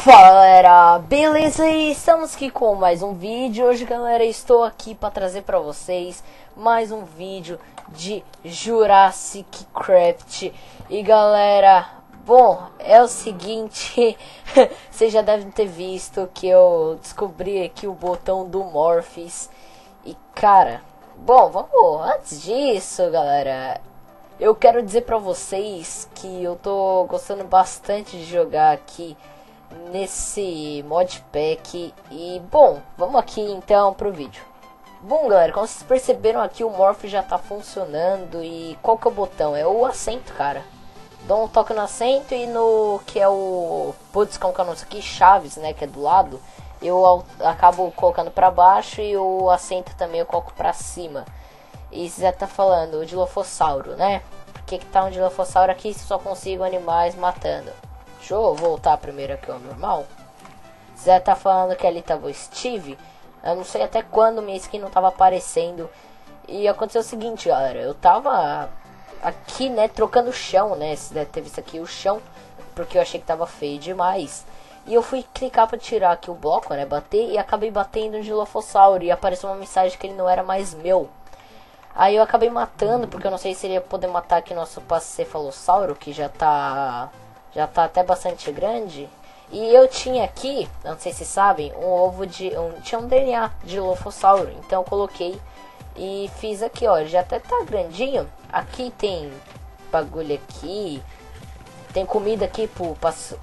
Fala galera, beleza? E estamos aqui com mais um vídeo. Hoje galera, estou aqui para trazer para vocês mais um vídeo de Jurassic Craft. E galera, bom, é o seguinte, vocês já devem ter visto que eu descobri aqui o botão do Morphs. E cara, bom, vamos, antes disso galera, eu quero dizer para vocês que eu tô gostando bastante de jogar aqui nesse modpack. E bom, vamos aqui então pro vídeo. Bom galera, como vocês perceberam aqui, o Morph já tá funcionando. E qual que é o botão? É o assento, cara. Dou um toque no assento e no que é o... Putz, como que é o nome aqui? Chaves, né, que é do lado. Eu acabo colocando pra baixo e o assento também eu coloco pra cima. E você já tá falando, o Dilophosauro, né? Por que tá um Dilophosauro aqui se só consigo animais matando? Deixa eu voltar primeiro aqui ao normal. Zé tá falando que ali tava o Steve. Eu não sei até quando minha skin não tava aparecendo. E aconteceu o seguinte, galera. Eu tava aqui, né, trocando o chão, né. Você deve ter visto aqui o chão, porque eu achei que tava feio demais. E eu fui clicar pra tirar aqui o bloco, né, bater. E acabei batendo no Dilophosauro. E apareceu uma mensagem que ele não era mais meu. Aí eu acabei matando, porque eu não sei se ele ia poder matar aqui nosso Pachycephalossauro, que já tá até bastante grande. E eu tinha aqui, não sei se sabem, um ovo de... tinha um DNA de Dilophosauro. Então eu coloquei e fiz aqui, ó. Já até tá grandinho. Aqui tem bagulho aqui. Tem comida aqui pro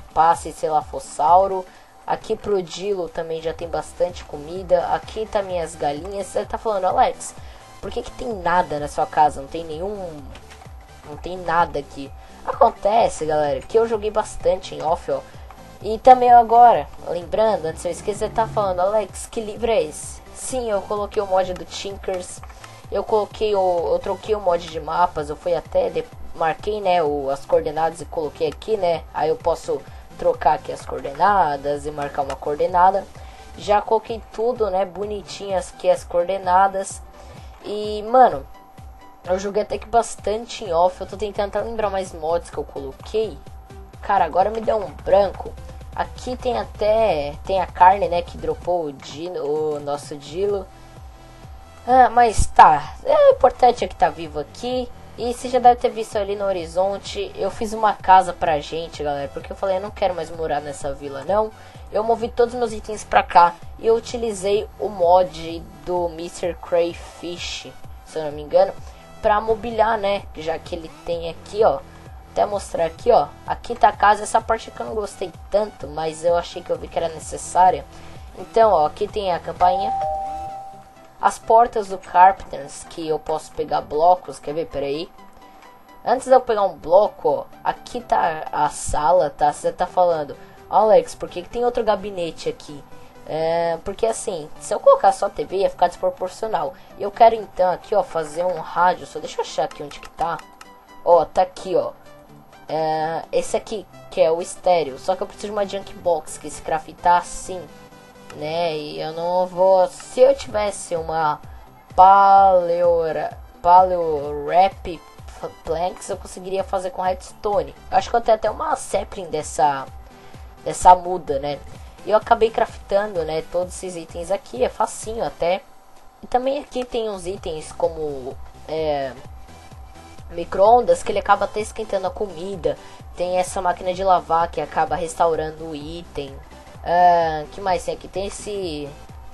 Pachycephalossauro. Aqui pro Dilo também já tem bastante comida. Aqui tá minhas galinhas. Você tá falando, Alex, por que tem nada na sua casa? Não tem nenhum... Não tem nada aqui. Acontece, galera, que eu joguei bastante em off, ó. E também agora, lembrando, antes eu esquecer, tá falando, Alex, que livro é esse? Sim, eu coloquei o mod do Tinkers. Eu troquei o mod de mapas. Eu fui até, marquei, né, as coordenadas e coloquei aqui, né. Aí eu posso trocar aqui as coordenadas e marcar uma coordenada. Já coloquei tudo, né, bonitinhas aqui as coordenadas. E, mano, eu joguei até que bastante em off. Eu tô tentando lembrar mais mods que eu coloquei. Cara, agora me deu um branco. Aqui tem a carne, né, que dropou o nosso Dilo. Ah, mas tá. O importante é que tá vivo aqui. E você já deve ter visto ali no horizonte. Eu fiz uma casa pra gente, galera. Porque eu falei, eu não quero mais morar nessa vila, não. Eu movi todos os meus itens pra cá. E eu utilizei o mod do Mr. Crayfish, se eu não me engano, pra mobiliar, né, já que ele tem aqui, ó. Até mostrar aqui, ó. Aqui tá a casa. Essa parte que eu não gostei tanto, mas eu achei que eu vi que era necessária. Então, ó, aqui tem a campainha. As portas do Carpenters, que eu posso pegar blocos. Quer ver? Peraí. Antes de eu pegar um bloco, ó, aqui tá a sala, tá? Você tá falando, Alex, por que tem outro gabinete aqui? Porque assim, se eu colocar só a TV ia ficar desproporcional. Eu quero então aqui, ó, fazer um rádio. Só deixa eu achar aqui onde que tá. Ó, tá aqui, ó. Esse aqui, que é o estéreo. Só que eu preciso de uma junk box, que se craftar assim, né? E eu não vou... Se eu tivesse uma Paleo Wrap Planks, eu conseguiria fazer com redstone. Eu acho que eu tenho até uma sapling dessa muda, né? E eu acabei craftando, né, todos esses itens aqui, é facinho até. E também aqui tem uns itens como micro-ondas, que ele acaba até esquentando a comida. Tem essa máquina de lavar que acaba restaurando o item. Que mais tem aqui? Tem esse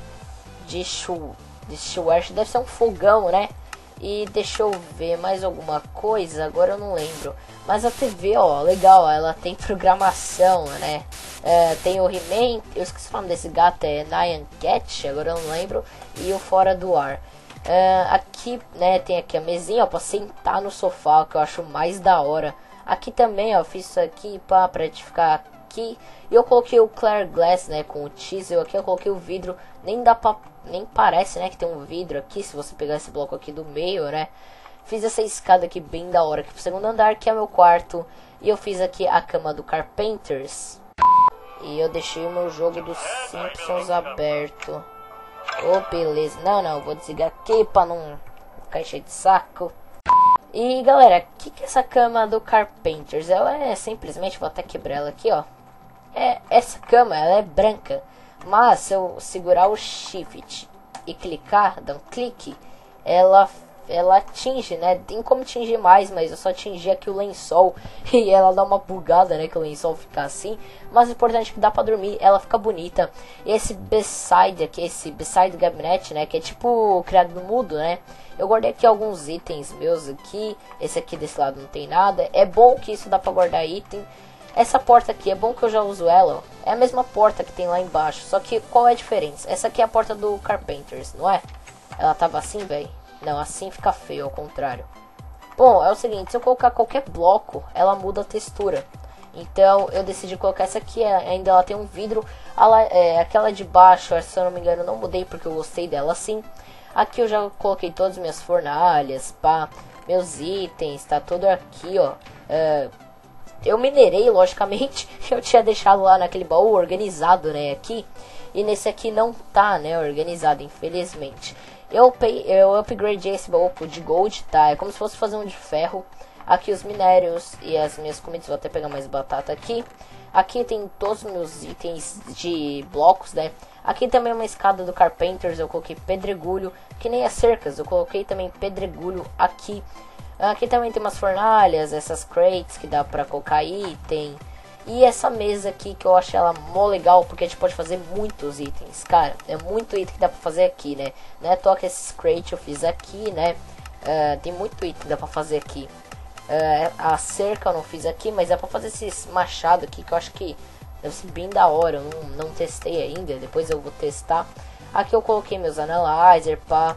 dishwasher, deve ser um fogão, né? E deixa eu ver mais alguma coisa, agora eu não lembro. Mas a TV, ó, legal, ela tem programação, né? Tem o He-Man, eu esqueci o nome desse gato, é Nyan Cat, agora eu não lembro. E o Fora do Ar. Aqui, né, tem aqui a mesinha, ó, pra sentar no sofá, que eu acho mais da hora. Aqui também, ó, fiz isso aqui pra ficar aqui. E eu coloquei o Clear Glass, né, com o chisel aqui, eu coloquei o vidro. Nem parece, né, que tem um vidro aqui, se você pegar esse bloco aqui do meio, né. Fiz essa escada aqui bem da hora, aqui pro segundo andar, que é meu quarto. E eu fiz aqui a cama do Carpenters. E eu deixei o meu jogo dos Simpsons aberto. Oh, beleza. Não, vou desligar aqui pra não ficar cheio de saco. E galera, o que é essa cama do Carpenters? Ela é simplesmente, vou até quebrar ela aqui, ó. essa cama, ela é branca. Mas se eu segurar o shift e clicar, dar um clique, ela atinge, né? Tem como atingir mais, mas eu só atingi aqui o lençol e ela dá uma bugada, né? Que o lençol fica assim. Mas o importante é que dá pra dormir, ela fica bonita. E esse beside aqui, esse beside gabinete, né? Que é tipo criado no mudo, né? Eu guardei aqui alguns itens meus aqui. Esse aqui desse lado não tem nada. É bom que isso dá pra guardar item. Essa porta aqui, é bom que eu já uso ela, ó. É a mesma porta que tem lá embaixo. Só que qual é a diferença? Essa aqui é a porta do Carpenters, não é? Ela tava assim, velho. Não, assim fica feio, ao contrário. Bom, é o seguinte, se eu colocar qualquer bloco, ela muda a textura. Então, eu decidi colocar essa aqui, ainda ela tem um vidro. Aquela de baixo, se eu não me engano, eu não mudei porque eu gostei dela assim. Aqui eu já coloquei todas as minhas fornalhas, pá, meus itens, tá tudo aqui, ó. Eu minerei, logicamente, eu tinha deixado lá naquele baú organizado, né, aqui. E nesse aqui não tá, né, organizado, infelizmente. Eu upgradei esse baú de gold, tá? É como se fosse fazer um de ferro. Aqui os minérios e as minhas comidas. Vou até pegar mais batata aqui. Aqui tem todos os meus itens de blocos, né? Aqui também uma escada do Carpenters. Eu coloquei pedregulho. Que nem as cercas. Eu coloquei também pedregulho aqui. Aqui também tem umas fornalhas. Essas crates que dá pra colocar item. E essa mesa aqui que eu acho ela mó legal, porque a gente pode fazer muitos itens, cara. É muito item que dá pra fazer aqui, né? Toca esses crates eu fiz aqui, né? Tem muito item que dá pra fazer aqui. A cerca eu não fiz aqui, mas dá pra fazer esses machados aqui que eu acho que deve ser bem da hora. Eu não testei ainda, depois eu vou testar. Aqui eu coloquei meus analyzer, pá.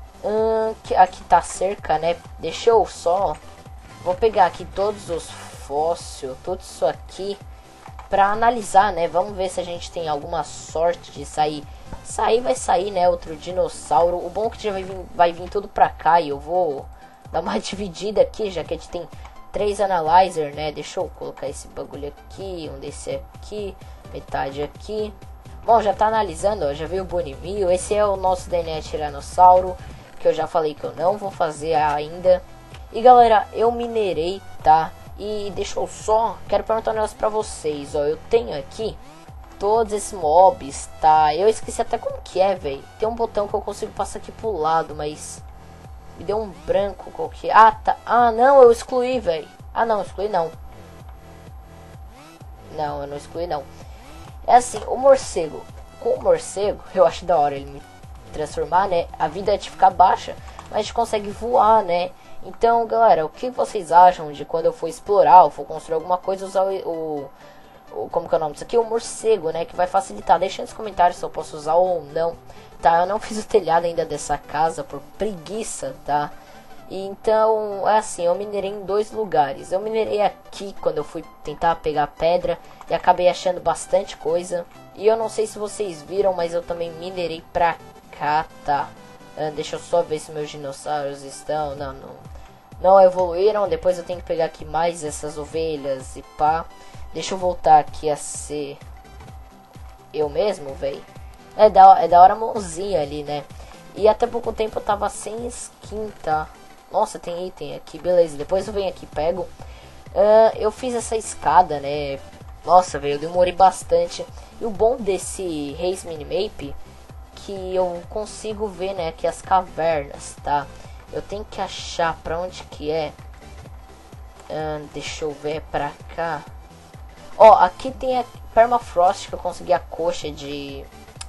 Aqui tá a cerca, né? Deixa eu só... Vou pegar aqui todos os fóssil, tudo isso aqui pra analisar, né? Vamos ver se a gente tem alguma sorte de sair. Vai sair, né? Outro dinossauro. O bom é que já vai vir tudo pra cá e eu vou dar uma dividida aqui, já que a gente tem 3 analyzer, né? Deixa eu colocar esse bagulho aqui, um desse aqui, metade aqui. Bom, já tá analisando, ó, já veio o Bonimil. Esse é o nosso DNA Tiranossauro, que eu já falei que eu não vou fazer ainda. E galera, eu minerei, tá? E deixa eu só, quero perguntar um negócio pra vocês, ó. Eu tenho aqui todos esses mobs, tá? Eu esqueci até como que é, velho. Tem um botão que eu consigo passar aqui pro lado, mas me deu um branco qualquer. Ah, tá. Ah, não, eu excluí, velho. Ah, não, excluí não. Não, eu não excluí não. É assim, o morcego. Com o morcego, eu acho da hora ele me transformar, né? A vida é de ficar baixa, mas a gente consegue voar, né? Então, galera, o que vocês acham de quando eu for explorar ou for construir alguma coisa, usar como que é o nome disso aqui? O morcego, né? Que vai facilitar. Deixa nos comentários se eu posso usar ou não, tá? Eu não fiz o telhado ainda dessa casa por preguiça, tá? E então, é assim, eu minerei em 2 lugares. Eu minerei aqui quando eu fui tentar pegar pedra e acabei achando bastante coisa. E eu não sei se vocês viram, mas eu também minerei pra cá, tá? Deixa eu só ver se meus dinossauros estão... Não evoluíram. Depois eu tenho que pegar aqui mais essas ovelhas e pá. Deixa eu voltar aqui a ser eu mesmo, velho. É da hora a mãozinha ali, né? E até pouco tempo eu tava sem skin, tá? Nossa, tem item aqui, beleza. Depois eu venho aqui e pego. Eu fiz essa escada, né? Nossa, velho, eu demorei bastante. E o bom desse Reis Minimap que eu consigo ver, né, aqui as cavernas, tá? Eu tenho que achar pra onde que é. Deixa eu ver pra cá. Ó, aqui tem a Permafrost que eu consegui a coxa de...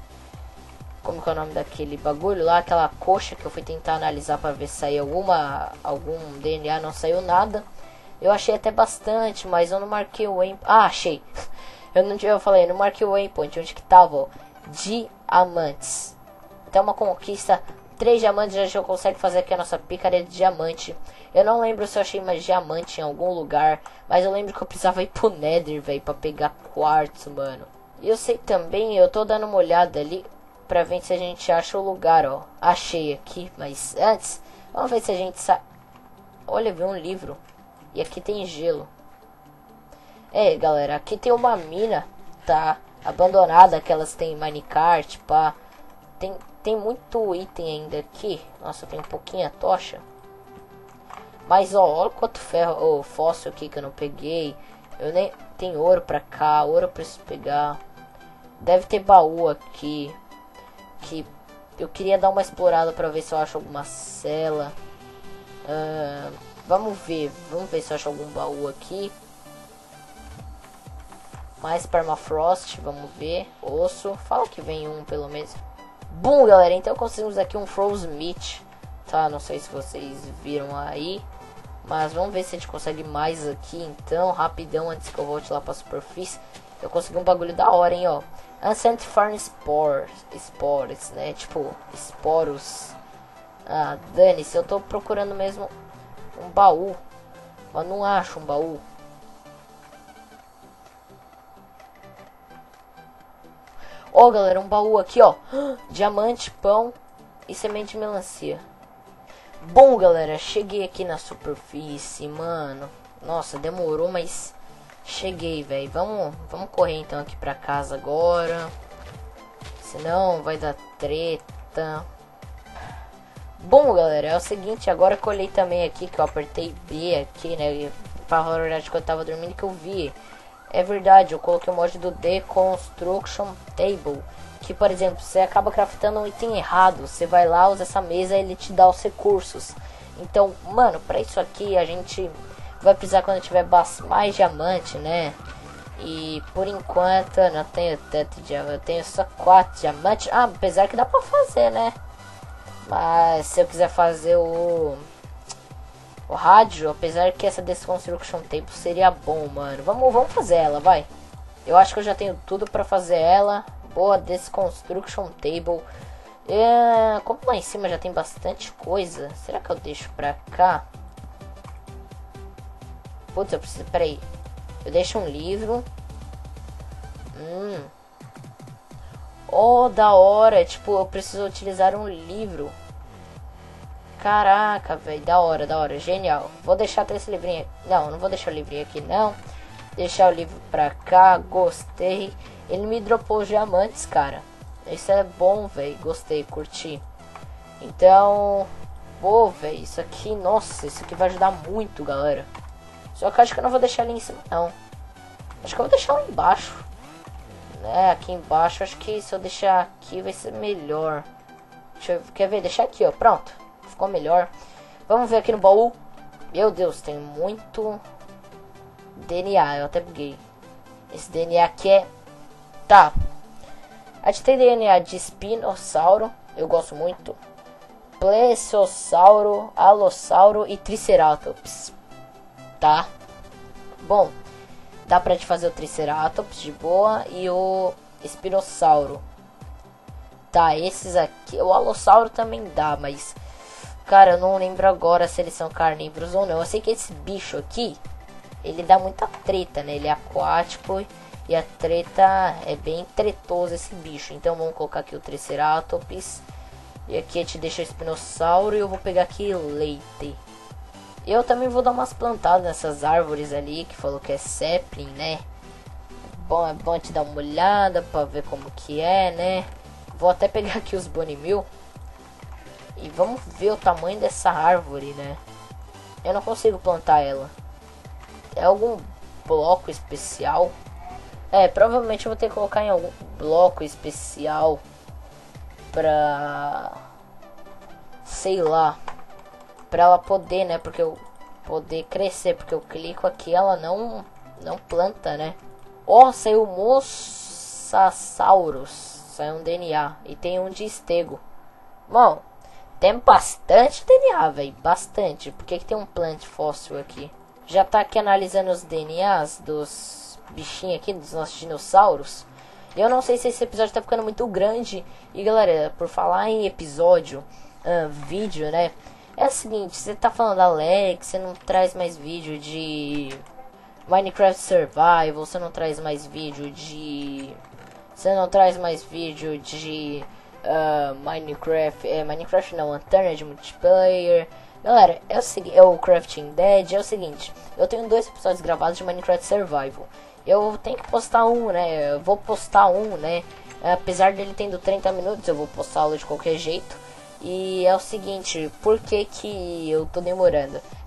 Como que é o nome daquele bagulho lá? Aquela coxa que eu fui tentar analisar pra ver se saiu algum DNA, não saiu nada. Eu achei até bastante, mas eu não marquei o waypoint. Ah, achei. Eu falei, eu não marquei o waypoint, onde que tava, ó. Diamantes. Então uma conquista. 3 diamantes já consegue fazer aqui a nossa picareta de diamante. Eu não lembro se eu achei mais diamante em algum lugar, mas eu lembro que eu precisava ir pro Nether, velho, pra pegar quartzo, mano. E eu sei também, eu tô dando uma olhada ali pra ver se a gente acha o lugar, ó. Achei aqui, mas antes, vamos ver se a gente Olha, vi um livro. E aqui tem gelo. Galera, aqui tem uma mina, tá? Abandonada, que elas têm minecart, pá. Tem muito item ainda aqui. Nossa, tem um pouquinho a tocha. Mas, ó, olha quanto ferro, fóssil aqui que eu não peguei. tem ouro pra cá, ouro eu preciso pegar. Deve ter baú aqui. Que eu queria dar uma explorada pra ver se eu acho alguma cela. Vamos ver se eu acho algum baú aqui. Mais permafrost, vamos ver. Osso, fala que vem um pelo menos. Bom, galera, então conseguimos aqui um frozen meat. Tá, não sei se vocês viram aí. Mas vamos ver se a gente consegue mais aqui, então, rapidão, antes que eu volte lá pra superfície. Eu consegui um bagulho da hora, hein, ó. Ancient Farm Spores, né, tipo, esporos. Ah, dane-se, eu tô procurando mesmo um baú. Mas não acho um baú. Ó, galera, um baú aqui, ó. Diamante, pão e semente de melancia. Bom, galera, cheguei aqui na superfície, mano. Nossa, demorou, mas cheguei, velho. Vamos correr então aqui pra casa agora. Senão vai dar treta. Bom, galera, é o seguinte. Agora que eu olhei também aqui, que eu apertei B aqui, né. Pra falar a verdade, que eu tava dormindo, que eu vi. É verdade, eu coloquei o mod do Deconstruction Table. Que, por exemplo, você acaba craftando um item errado. Você vai lá, usa essa mesa e ele te dá os recursos. Então, mano, pra isso aqui a gente vai precisar quando tiver mais diamante, né? E por enquanto eu não tenho tanto diamante. Eu tenho só 4 diamantes. Ah, apesar que dá pra fazer, né? Mas se eu quiser fazer o rádio, apesar que essa Deconstruction Table seria bom, mano. Vamos fazer ela, vai. Eu acho que eu já tenho tudo pra fazer ela. Boa, Deconstruction Table. Como lá em cima já tem bastante coisa, será que eu deixo pra cá? Putz, eu preciso, peraí. Eu deixo um livro. Oh, da hora. Tipo, eu preciso utilizar um livro. Caraca, velho, da hora, genial. Vou deixar até esse livrinho aqui. Não vou deixar o livrinho aqui, não. Deixar o livro pra cá, gostei. Ele me dropou os diamantes, cara. Isso é bom, velho. Gostei, curti. Então, pô, velho, isso aqui, nossa, isso aqui vai ajudar muito, galera. Só que eu acho que eu não vou deixar ali em cima, não. Acho que eu vou deixar lá embaixo. Né, aqui embaixo, acho que se eu deixar aqui vai ser melhor. Quer ver? Deixar aqui, ó, pronto. Ficou melhor. Vamos ver aqui no baú. Meu Deus, tem muito DNA, eu até buguei. Esse DNA aqui é... Tá. A gente tem DNA de espinossauro, eu gosto muito. Plesiosauro, alossauro e triceratops. Tá. Bom, dá pra gente fazer o triceratops de boa e o espinossauro. Tá, esses aqui, o alossauro também dá, mas... Cara, eu não lembro agora se eles são carnívoros ou não. Eu sei que esse bicho aqui, ele dá muita treta, né? Ele é aquático e a treta é bem tretoso esse bicho. Então vamos colocar aqui o Triceratops. E aqui a gente deixa o espinossauro e eu vou pegar aqui leite. Eu também vou dar umas plantadas nessas árvores ali, que falou que é sapling, né? Bom, é bom te dar uma olhada pra ver como que é, né? Vou até pegar aqui os Bonimil. E vamos ver o tamanho dessa árvore, né? Eu não consigo plantar ela. É algum bloco especial? É, provavelmente eu vou ter que colocar em algum bloco especial pra... sei lá. Pra ela poder, né? Porque eu poder crescer. Porque eu clico aqui ela não planta, né? Ó, saiu Mosasaurus. Saiu um DNA. E tem um de estego. Bom, tem bastante DNA, velho. Bastante. Por que tem um plant fóssil aqui? Já tá aqui analisando os DNAs dos bichinhos aqui, dos nossos dinossauros. Eu não sei se esse episódio tá ficando muito grande. E galera, por falar em episódio, vídeo, né? É o seguinte, você tá falando, Alex, você não traz mais vídeo de Minecraft Survival, você não traz mais vídeo de... Você não traz mais vídeo de... Minecraft não, Alternative Multiplayer. Galera, é o seguinte, é o Crafting Dead. É o seguinte, eu tenho 2 episódios gravados de Minecraft Survival. Eu tenho que postar um, né? Eu vou postar um, né? Apesar dele tendo 30 minutos, eu vou postá-lo de qualquer jeito. E é o seguinte, por que que eu tô demorando?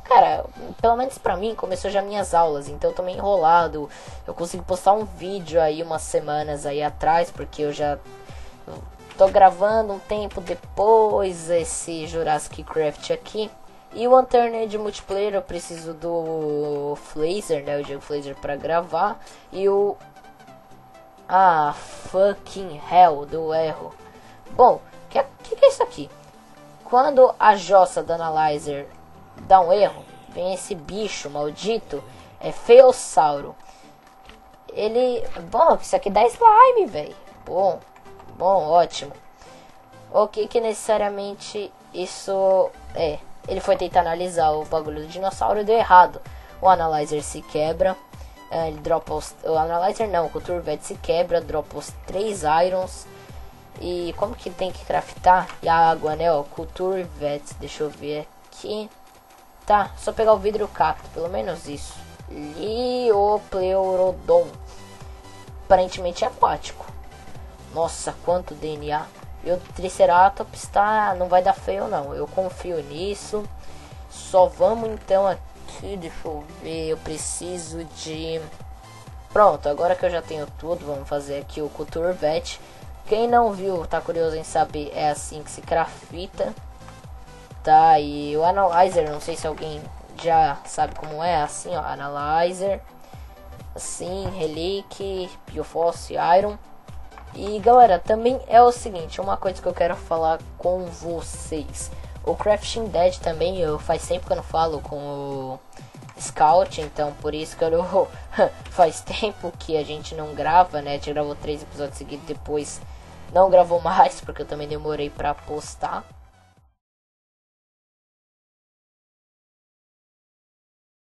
Cara, pelo menos pra mim, começou já minhas aulas, então eu tô meio enrolado. Eu consegui postar um vídeo aí umas semanas aí atrás, porque eu já tô gravando um tempo depois esse Jurassic Craft aqui. E o Unturned Multiplayer eu preciso do Flazer, né, o Diego Flazer pra gravar. E o... Ah, fucking hell, do erro. Bom, que é isso aqui? Quando a jossa da Analyzer dá um erro, vem esse bicho maldito, é Feossauro. Ele... Bom, isso aqui dá slime, velho. Bom, ótimo. O que necessariamente isso é? Ele foi tentar analisar o bagulho do dinossauro e deu errado. O Analyzer se quebra. Ele dropa os... O Analyzer não, o Culture Vet se quebra, dropa os 3 Irons. E como que tem que craftar? E a água, né? O Culture Vet, deixa eu ver aqui. Tá, só pegar o vidro cacto, pelo menos isso. Liopleurodon. Aparentemente é aquático. Nossa, quanto DNA. E o Triceratops tá, não vai dar feio não. Eu confio nisso. Só vamos então aqui, deixa eu ver. Eu preciso de... Pronto, agora que eu já tenho tudo, vamos fazer aqui o Culture Vet. Quem não viu, tá curioso em saber, é assim que se crafta. Tá, e o Analyzer, não sei se alguém já sabe como é, assim, ó, Analyzer, assim, Relic, Biofoss, Iron. E galera, também é o seguinte, uma coisa que eu quero falar com vocês. O Crafting Dead também, faz tempo que eu não falo com o Scout, então por isso que eu não... faz tempo que a gente não grava, né? A gente gravou 3 episódios seguidos, depois não gravou mais, porque eu também demorei pra postar.